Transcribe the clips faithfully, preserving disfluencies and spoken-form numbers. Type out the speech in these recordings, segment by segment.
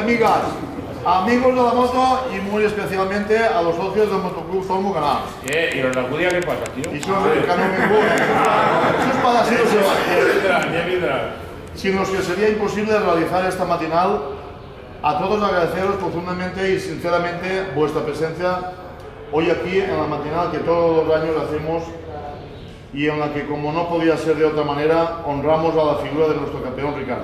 amigas, amigos de la moto y muy especialmente a los socios del Motoclub Tormo Canals. Eh, ¿y los de la judía qué pasa, tío? Y son que no me voy. Eso es para así, Ya vendrá. sin los que sería imposible realizar esta matinal. A todos agradeceros profundamente y sinceramente vuestra presencia hoy aquí en la matinal que todos los años hacemos y en la que, como no podía ser de otra manera, honramos a la figura de nuestro campeón Ricardo.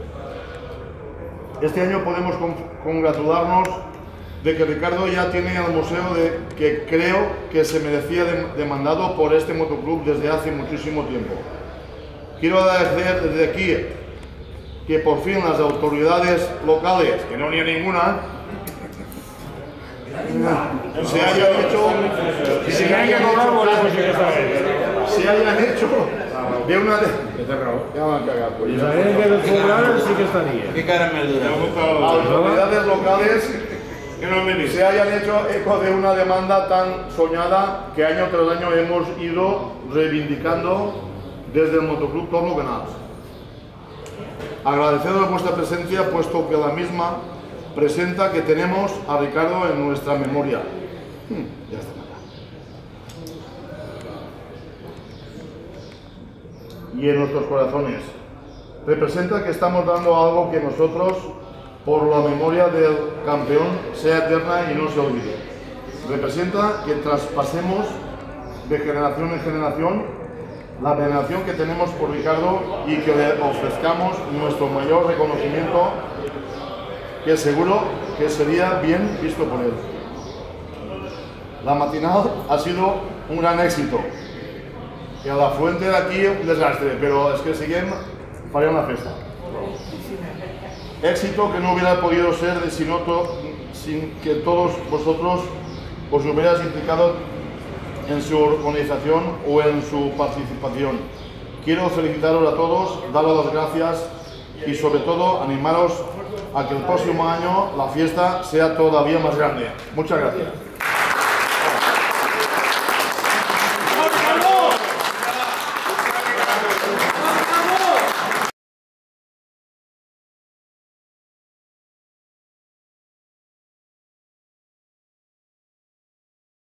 Este año podemos con congratularnos de que Ricardo ya tiene el museo de, que creo que se merecía de, demandado por este motoclub desde hace muchísimo tiempo. Quiero agradecer desde aquí que por fin las autoridades locales, que no había ninguna, se hayan hecho, se hayan hecho, se hayan hecho de una de... Ya van a cagar, pues. Y sabéis que los poblados sí que estaría. ¿Qué caramelo? Las autoridades locales se hayan hecho eco de una demanda tan soñada que año tras año hemos ido reivindicando desde el Motoclub Tormo Canals. Agradeceros vuestra presencia, puesto que la misma presenta que tenemos a Ricardo en nuestra memoria. Hmm, ya está. Y en nuestros corazones. Representa que estamos dando algo que nosotros, por la memoria del campeón, sea eterna y no se olvide. Representa que traspasemos de generación en generación la veneración que tenemos por Ricardo y que le ofrezcamos nuestro mayor reconocimiento, que seguro que sería bien visto por él. La matinal ha sido un gran éxito. Y a la fuente de aquí un desastre, pero es que siguen para una fiesta. Éxito que no hubiera podido ser de si no to, sin que todos vosotros os hubierais implicado en su organización o en su participación. Quiero felicitaros a todos, daros las gracias y sobre todo animaros a que el próximo año la fiesta sea todavía más grande. Muchas gracias.